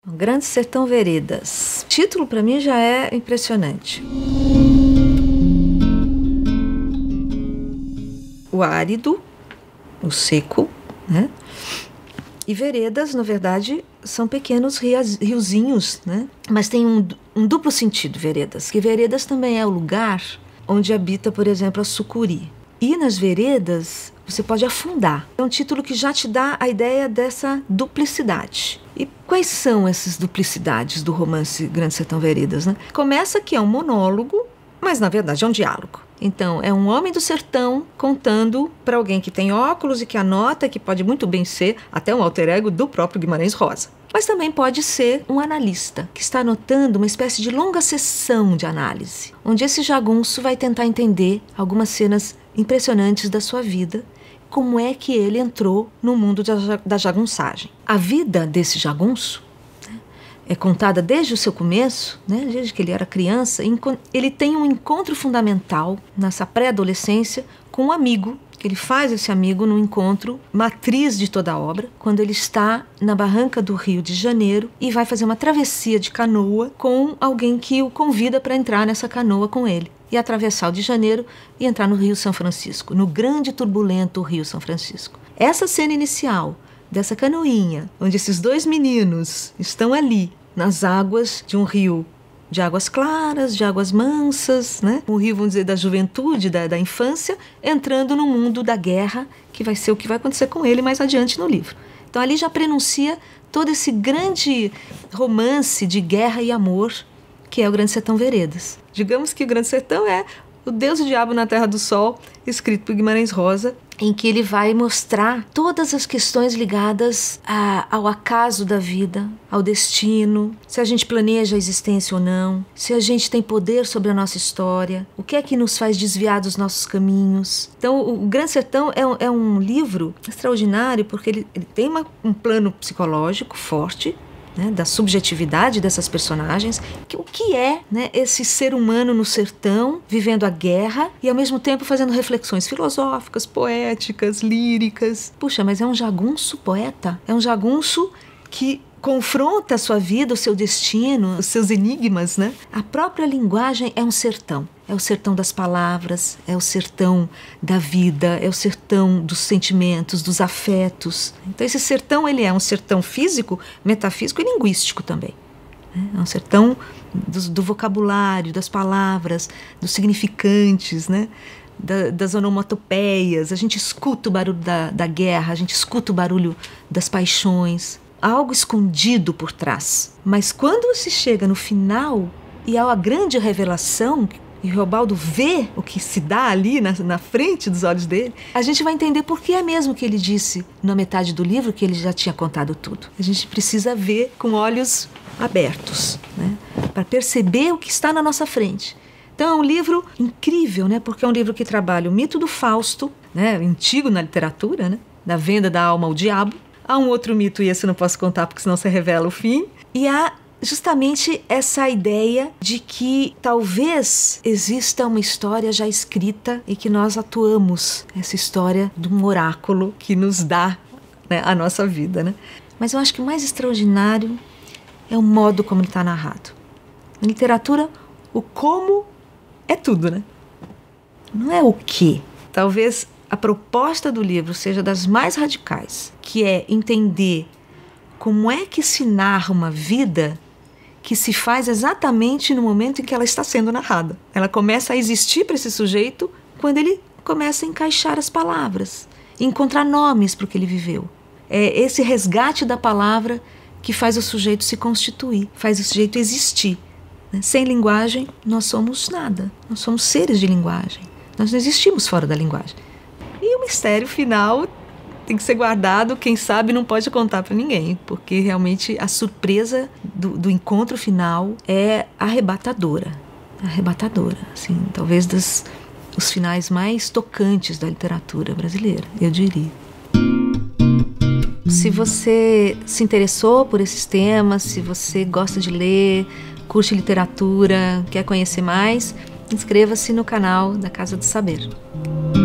Grande Sertão Veredas. O título para mim já é impressionante. O árido, o seco, né? E veredas, na verdade, são pequenos riozinhos, né? Mas tem um duplo sentido, veredas. Que veredas também é o lugar onde habita, por exemplo, a sucuri. E nas veredas você pode afundar. É um título que já te dá a ideia dessa duplicidade. E quais são essas duplicidades do romance Grande Sertão Veredas, né? Começa que é um monólogo, mas na verdade é um diálogo. Então, é um homem do sertão contando para alguém que tem óculos e que anota, que pode muito bem ser até um alter ego do próprio Guimarães Rosa. Mas também pode ser um analista que está anotando uma espécie de longa sessão de análise, onde esse jagunço vai tentar entender algumas cenas impressionantes da sua vida, como é que ele entrou no mundo da jagunçagem. A vida desse jagunço é contada desde o seu começo, né? Desde que ele era criança. Ele tem um encontro fundamental nessa pré-adolescência com um amigo, que ele faz esse amigo num encontro matriz de toda a obra, quando ele está na barranca do Rio de Janeiro e vai fazer uma travessia de canoa com alguém que o convida para entrar nessa canoa com ele e atravessar o de Janeiro e entrar no Rio São Francisco, no grande e turbulento Rio São Francisco. Essa cena inicial dessa canoinha, onde esses dois meninos estão ali, nas águas de um rio de águas claras, de águas mansas, né? Um rio, vamos dizer, da juventude, da infância, entrando no mundo da guerra, que vai ser o que vai acontecer com ele mais adiante no livro. Então ali já prenuncia todo esse grande romance de guerra e amor, que é o Grande Sertão Veredas. Digamos que o Grande Sertão é O Deus e o Diabo na Terra do Sol, escrito por Guimarães Rosa, em que ele vai mostrar todas as questões ligadas ao acaso da vida, ao destino, se a gente planeja a existência ou não, se a gente tem poder sobre a nossa história, o que é que nos faz desviar dos nossos caminhos. Então, o Grande Sertão é um livro extraordinário porque ele tem um plano psicológico forte, né, da subjetividade dessas personagens, o que é, né, esse ser humano no sertão, vivendo a guerra e ao mesmo tempo fazendo reflexões filosóficas, poéticas, líricas. Puxa, mas é um jagunço poeta, é um jagunço que confronta a sua vida, o seu destino, os seus enigmas, né? A própria linguagem é um sertão. É o sertão das palavras, é o sertão da vida, é o sertão dos sentimentos, dos afetos. Então esse sertão, ele é um sertão físico, metafísico e linguístico também. É um sertão do vocabulário, das palavras, dos significantes, né? Das onomatopeias. A gente escuta o barulho da guerra, a gente escuta o barulho das paixões. Há algo escondido por trás. Mas quando se chega no final e há a grande revelação, e o Reobaldo vê o que se dá ali na frente dos olhos dele, a gente vai entender por que é mesmo que ele disse na metade do livro que ele já tinha contado tudo. A gente precisa ver com olhos abertos, né, para perceber o que está na nossa frente. Então é um livro incrível, né, porque é um livro que trabalha o mito do Fausto, né, antigo na literatura, né, da venda da alma ao diabo. Há um outro mito, e esse eu não posso contar porque senão você revela o fim. E há justamente essa ideia de que talvez exista uma história já escrita e que nós atuamos essa história de um oráculo que nos dá, né, a nossa vida, né? Mas eu acho que o mais extraordinário é o modo como ele está narrado. Na literatura, o como é tudo, né? Não é o que. Talvez a proposta do livro seja das mais radicais, que é entender como é que se narra uma vida que se faz exatamente no momento em que ela está sendo narrada. Ela começa a existir para esse sujeito quando ele começa a encaixar as palavras, encontrar nomes para o que ele viveu. É esse resgate da palavra que faz o sujeito se constituir, faz o sujeito existir. Sem linguagem, nós somos nada. Nós somos seres de linguagem. Nós não existimos fora da linguagem. E o mistério final tem que ser guardado, quem sabe não pode contar para ninguém, porque realmente a surpresa do encontro final é arrebatadora. Arrebatadora, assim, talvez os finais mais tocantes da literatura brasileira, eu diria. Se você se interessou por esses temas, se você gosta de ler, curte literatura, quer conhecer mais, inscreva-se no canal da Casa do Saber.